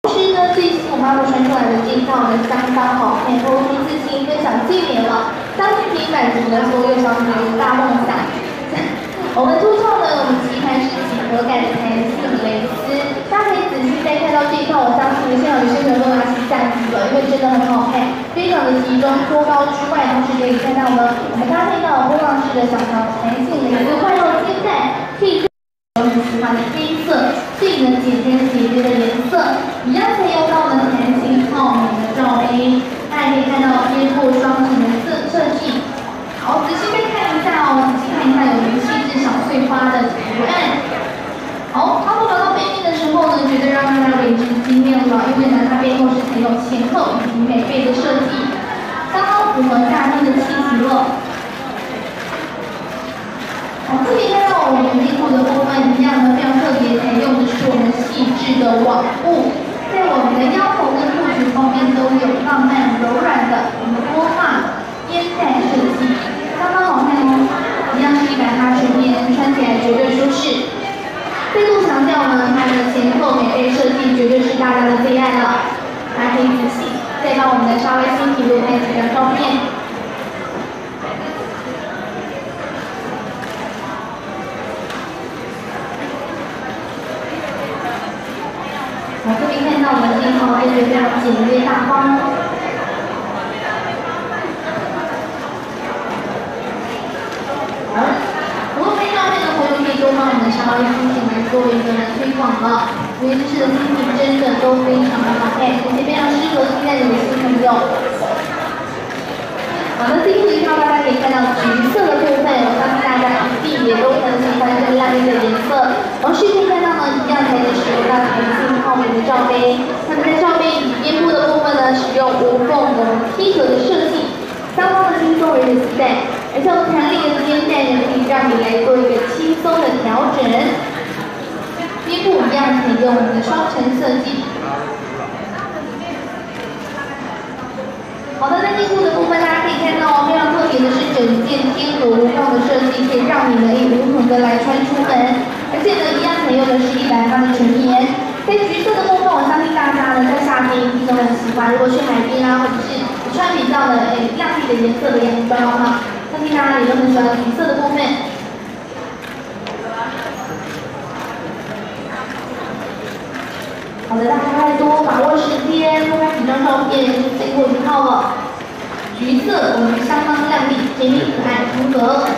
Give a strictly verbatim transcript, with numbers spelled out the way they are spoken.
同时呢，最近我妈妈穿出来的这一套呢，相当好看，都第一次亲分享纪念了，相信可以满足了所有小朋友的大梦想。我们凸套呢，我们棋盘是几何感的弹性蕾丝，大家可以仔细再看到这一套，我相信现场有些朋友都拿起相机了，因为真的很好看，非常的集中，托高之外，同时可以看到呢，我们搭配到波浪式的小条弹性蕾丝换到肩带，可以。 我很喜欢的黑色，这个姐姐姐姐的颜色，一样可以用到我们弹性透明的罩杯，大家可以看到贴布双层的色设计。好，仔细再看一下哦，仔细看一下有一细致小碎花的图案。好，当我找到背面的时候呢，绝对让大家为之惊艳了，因为呢它背后是采用前后以及美背的设计，刚刚符合夏天的气息了。 好，这里看到我们内裤的部分一样呢，非常特别，采用的是我们细致的网布，在我们的腰头跟裤裙方面都有浪漫柔软的我们波浪肩带设计，相当好看哦。一样是一百八十天，穿起来绝对舒适。再度强调呢，它的前后美背设计绝对是大家的最爱了。大家可以仔细再帮我们的稍微新体录拍几张照片。 好，这边看到我们这一套感觉非常简约大方。好，如果非照片的朋友可以多帮我们稍微新品来做一个推广了，因为这次的新品真的都非常的好看，而且非常适合现在的新朋友。好的，这一套大家可以看到橘色的部分，我相信大家一定也都很喜欢这个亮丽的颜色。同时可以看到呢，一样才能使用到弹性透明的罩杯。那么在罩杯底边部的部分呢，使用无缝我们梯格的设计，相当的轻松而且自在。而且我们弹力的肩带呢，可以让你来做一个轻松的调整。边部一样采用我们的双层设计。 好的，在内裤的部分，大家可以看到哦，非常特别的是整件天鹅无缝的设计，可以让你们以无痕的来穿出门。而且呢，一样采用的是一百趴的纯棉。在橘色的部分，我相信大家呢在夏天一定都很喜欢。如果去海边啊，或者是穿比较的诶亮丽的颜色的洋装的话，相信大家也都很喜欢橘色的部分。 好的，大家快多把握时间，多拍几张照片，就最后一套了。橘色，我们相当亮丽、甜蜜可爱风格。